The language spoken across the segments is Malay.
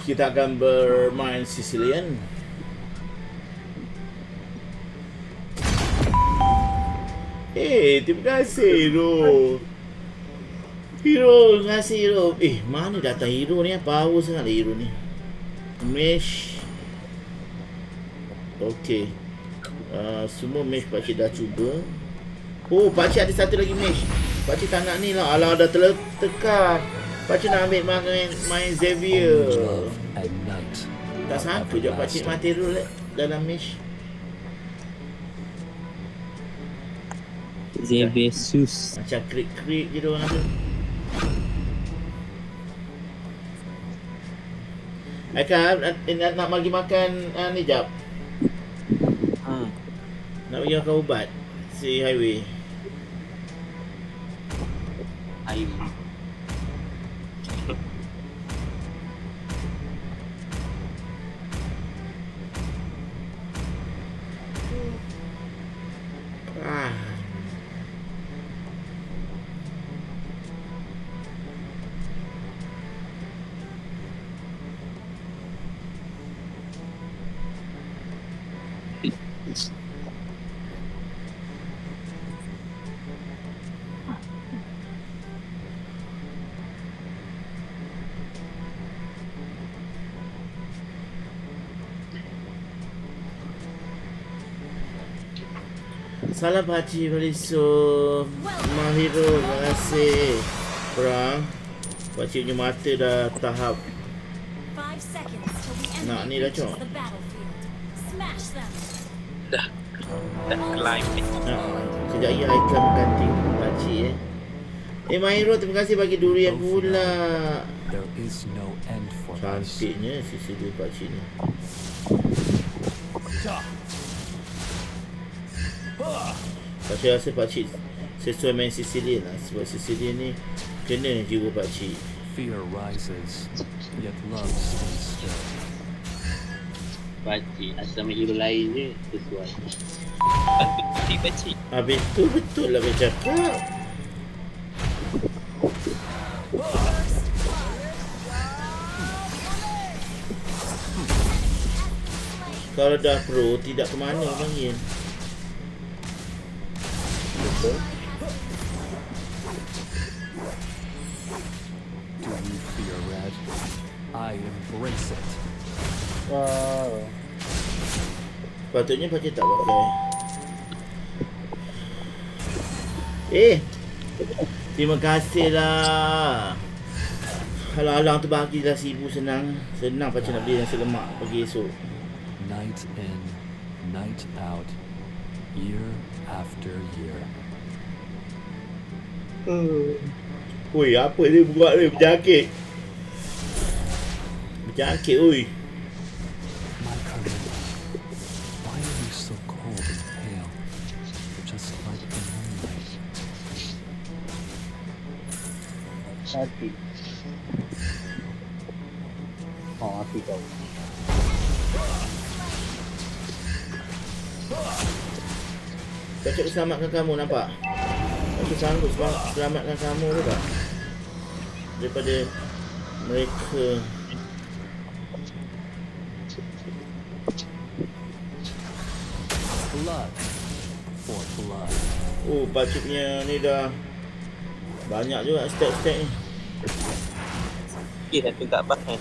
Kita akan bermain Sicilian. Terima kasih Hero. Hero, terima kasih Hero. Mana datang Hero ni? Power sangat lah Hero ni. Mesh. Okey. Semua mesh pakcik dah cuba. Oh, pakcik ada satu lagi mesh. Pakcik tak nak ni lah. Alah, dah tertekan. Pakcik nak ambil main Xavier. Tak sangka je pakcik mati dulu dalam mesh. Xavier Sus. Macam krik-krik je diorang ada. Aikan nak bagi makan ni jap. Nak bagi makan ubat si Highway. Salam Pakcik Baliso. Mahiro, terima kasih. Perang. Pakcik punya mata dah tahap nak ni dah cok. Dah climb. Sekejap lagi Haikal mengganti Pakcik Mahiro, terima kasih bagi durian pula. Cantiknya sisi dua Pakcik ni. Pakcik rasa Pakcik sesuai main Sicilian lah. Sebab Sicilian ni kena jiwa Pakcik. Fear rises, yet love stays still. Pakcik asal main hero lain je sesuai. Pakcik. Habis tu betul lah bercakap. Kalau dah pro, tidak ke mana panggil. Do you fear red? I embrace it. Wow. Patutnya Pakcik tak pakai. Terima kasih lah. Kalau alang tu bahagilah 1000 senang. Senang Pakcik nak beli nasi lemak pagi esok. Night in, night out, year after year. Oi, apa dia buat ni? Berjangkit. Berjangkit, oi. My Carmilla, why are you so cold and pale, just like the moonlight? Hati. Oh, hati kau. Pakcik selamatkan kamu, nampak? Pakcik sanggup selamatkan kamu juga daripada mereka. Blood for blood. Oh, Pakcik punya ni dah banyak juga stack-stack ni. Dah tu tak pakai.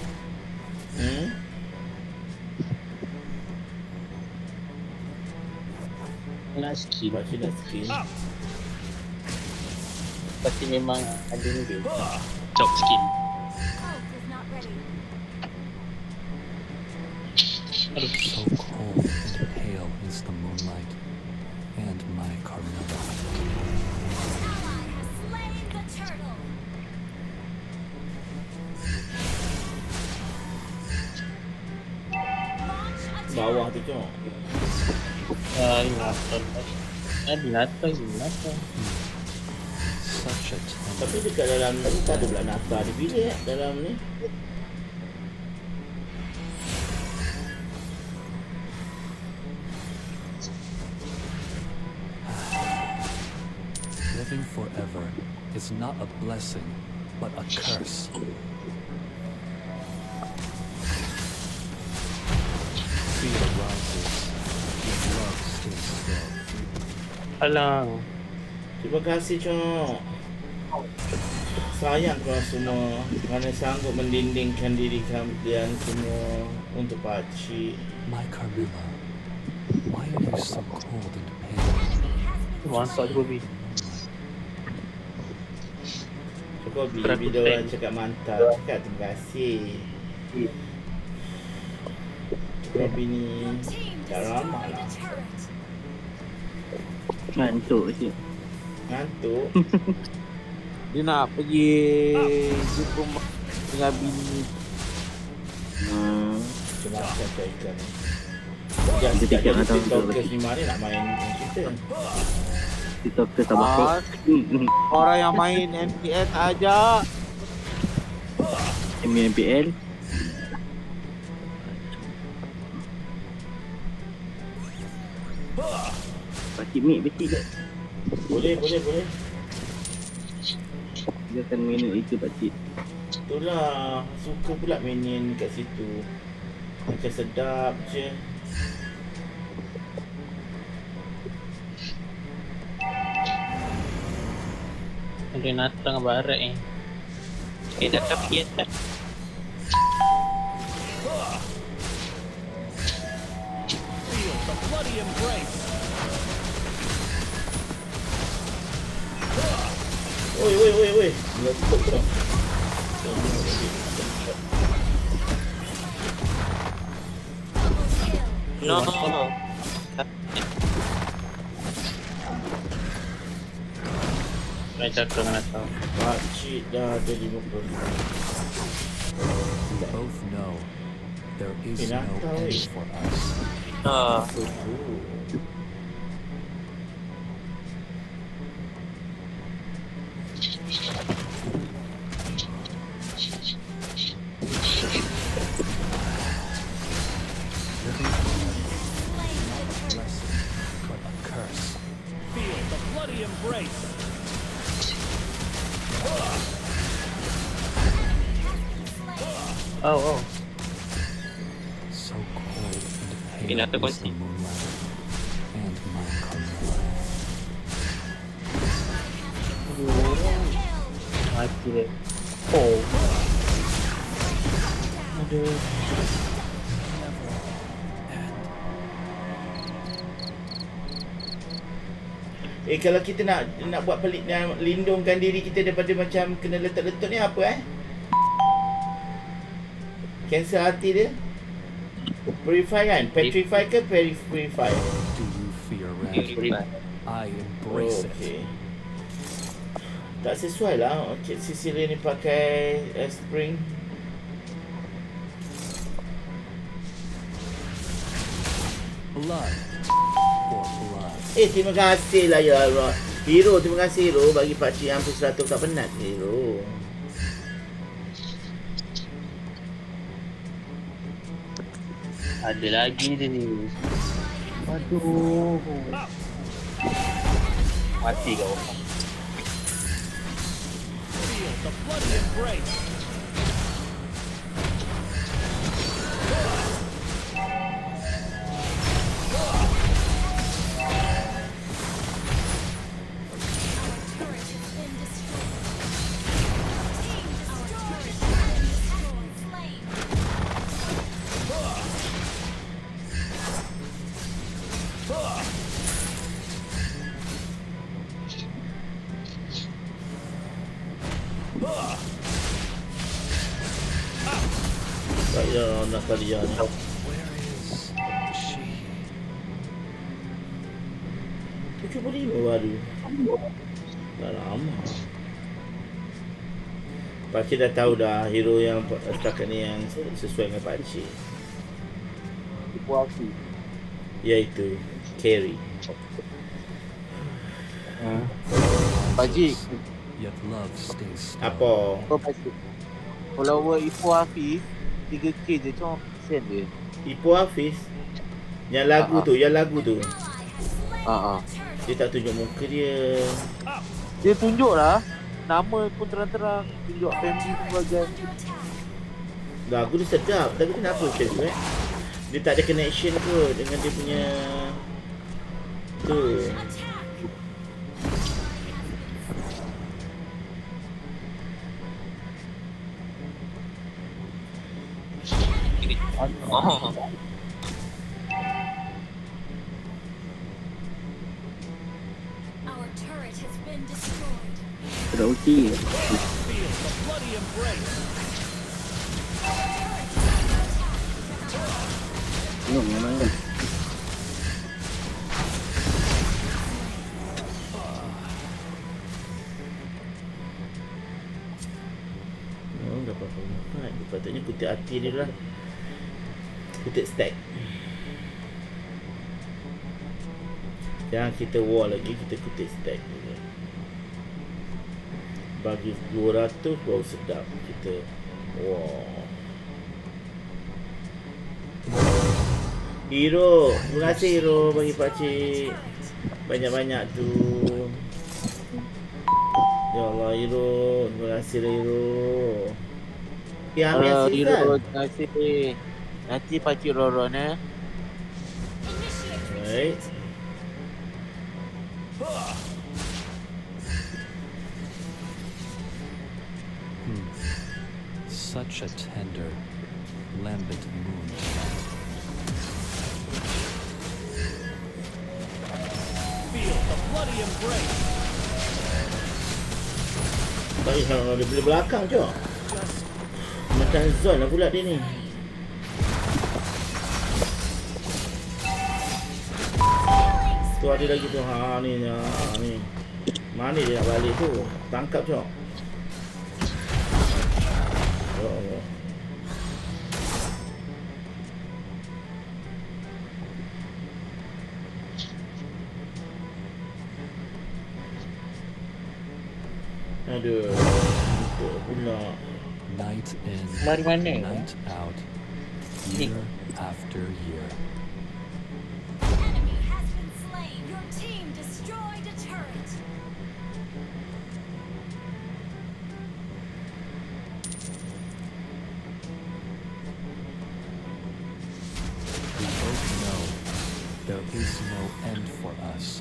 Nak skill. Pakcik nak skill. Pasti memang ada ni dia. Chop skin. So cold and pale is the moonlight, and my Carmilla. Bawah tu cok. Binatang. Such a Tapi tender. dekat dalam ni tak ada pula nafkah di bilik dalam ni. Living forever is not a blessing, but a curse. Alang. Terima kasih, Cok. Sayang korang semua kerana sanggup mendindingkan diri kalian semua untuk pakcik. My Carmilla, why are you so cold and pale? Mantap juga Bi. Cukup bila orang cakap mantap, cakap terima kasih. Cukup ni tak ramah lah. Ngantuk je. Ngantuk. Dia nak pergi jumpa dengan bini. Cuma saya ikan. Dia Jangan fikir jadi nak tahu TikTokers ni mana nak main kita. TikToker tak bakal. Orang yang main MPL tak ajak. MPL. Pakcik mik pakcik. Boleh. Dia akan minum itu pakcik. Itulah, suka pula minion kat situ. Macam sedap je. Ada natang barat ni. Datang pergi atas. Oi. Meletup tau. No. Nak cakap dengan natang. Pakcik dah ada 50. We both know there is no Pinatau, end eh. for us. But a curse. Oh. So cold and Pinata pale is the kunci. moonlight. And my Carmilla. Mati dia. Oh. Aduh. Kalau kita nak buat pelik dan lindungkan diri kita daripada macam kena letak-letak ni apa Kanser hati dia? Purify kan? Petrify ke purify? Do you fear red? I embrace it. Okay. Tak sesuai lah Cik Cecilia ni pakai spring. Blood for blood. Terima kasih lah ya Allah. Hero, terima kasih Hero bagi pakcik hampir 100 tak penat Hero. Ada lagi dia ni. Aduh. Mati kau. Saya nak kalian ni. Where is she? 75 baru. Tak lama. Pakcik dah tahu dah hero yang setakat ni yang sesuai dengan pakcik. Ibu aku. Iaitu Carry. Pakcik. Yet love stays still. Apa? Kau pakcik. Follower Ibu Hafiz 3K je, cuma persen dia. Ipoh Hafiz. Yang lagu tu, Dia tak tunjuk muka dia. Dia tunjuk lah. Nama pun terang-terang. Tunjuk family sebagai. Lagu dia sedap. Tapi kenapa macam tu Dia tak ada connection ke dengan dia punya tu. Oh. Our turret has been destroyed. Sudah ulti. Tengok memang kan. Oh, dapat empat. Patutnya kutip hati dia lah. Kutip stack. Jangan kita war lagi, kita kutip stack juga. Bagi 200 baru sedap kita war. Hero, terima kasih Hero bagi pakcik banyak-banyak tu. Ya Allah Hero, terima kasih lah Hero. Ya Amir Hero, Azizan. terima kasih. Nanti Pakcik Roron Baik. Such a tender, lambent moon tonight. Baik kalau dia beli belakang je. Macam zone lah pula dia ni. Tu ada lagi tu. Ha ni ni. Mana dia nak balik tu? Tangkap je. Ya Allah. Aduh, itu pula. Night in, Mari mana? night out, year after year. Enemy has been slain. Your team destroyed a turret. We both know there is no end for us.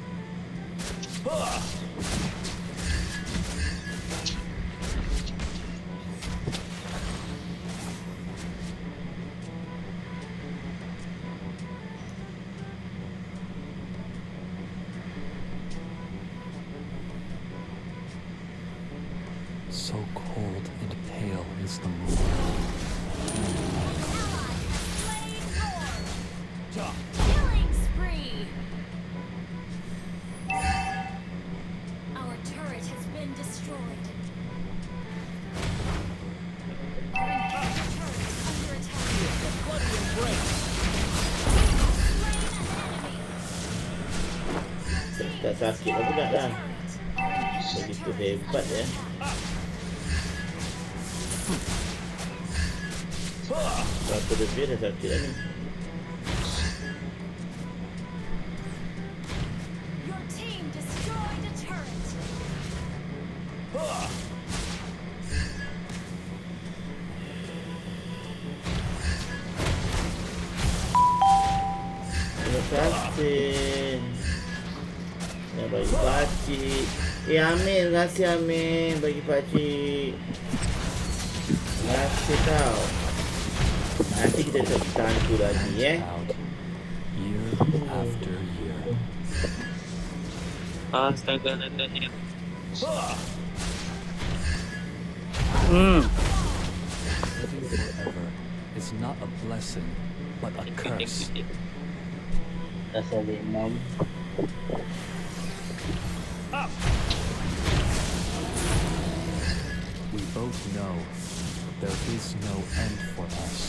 So cold and pale is the moon. Killing spree. Our turret has been destroyed. Our inhibitor turret is under attack. Slain an enemy. Tak sakit lah pula dah. Our Begitu hebat ya. Satu lebih dah sakit lah ni. Your team destroyed a turret. Terima kasih. Ya bagi pakcik. Amir, terima kasih Amir bagi pakcik. Terima kasih tau. Nanti kita tahan tu lagi Out, year after year. Astaga, Nathaniel. Living forever is not a blessing, but a curse. Rasa Vietnam. We both know there is no end for us.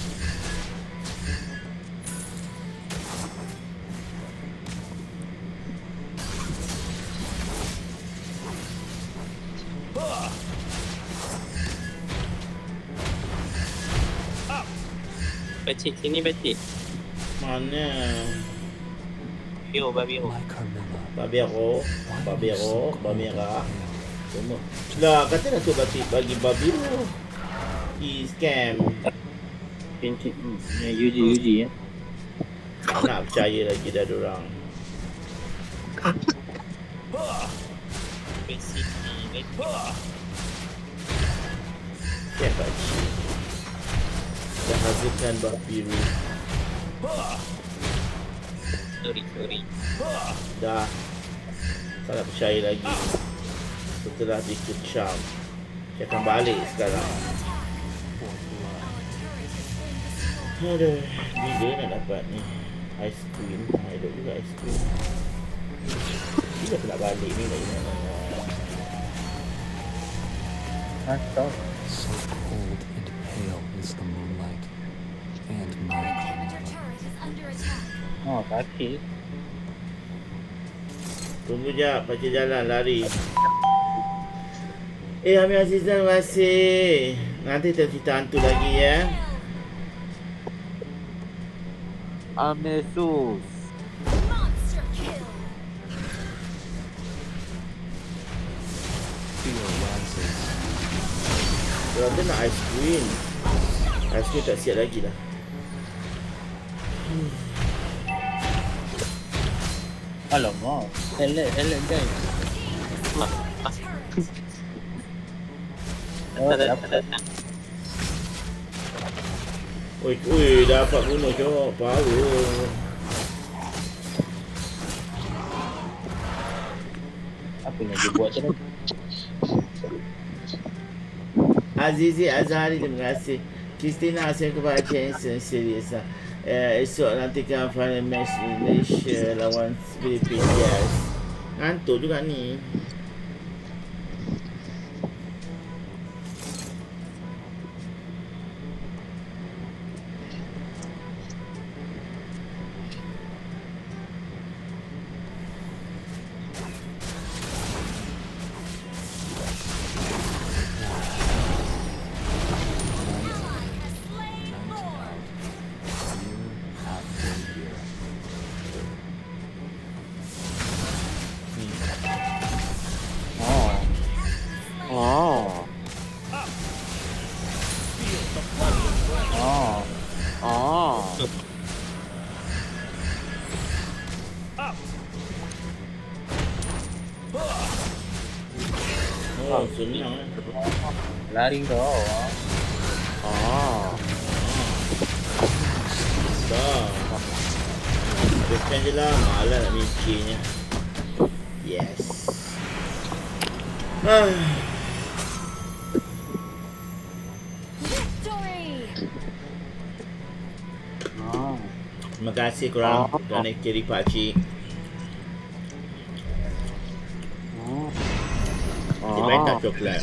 Pakcik, sini pakcik. Mana? Bio, babi. My Carmilla, Babero, why are you Babero, so cold and Bamera. pale? Semua. Lah, kata dah tu bagi Babero. Scam. Pencet. Yuji ya. Tak nak percaya lagi dah dorang. Basic ni. Scam pakcik. Dah Hasilkan buff biru. Sorry. Dah. Tak nak percaya lagi. Setelah ikut charm. Dia akan balik sekarang. Aduh, bila nak dapat ni ice cream. Hidup juga ice cream. Bila aku nak balik ni lagi. Mantap. So cold and pale is the moonlight, and my Inhibitor turret is under attack. Oh, sakit. Tunggu jap, baca jalan, lari. Amir Aziz, terima kasih. Nanti kita cerita hantu lagi ya. Amesus. Monster kill. fear rises. Kalau dia nak ice cream. Ice cream tak siap lagi lah. Alamak. Elek guys. Oh, tak dapat. Oi, dapat bunuh cok. Power. Apa yang dia buat tadi? Azizi Azhari, terima kasih. Christina, saya kepada Jensen, serius lah. Esok nantikan final match Malaysia lawan Filipina. Yes. Ngantuk juga ni. Oh, senang lah. Lari kau. Dah. Habiskan je lah. Malah nak mikirnya. Yes. Victory. Terima kasih korang kerana kiri pakcik. Dia baik tak coklat.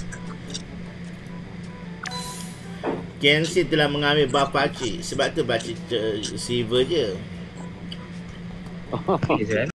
KNC telah mengambil buff pakcik. Sebab tu pakcik silver je.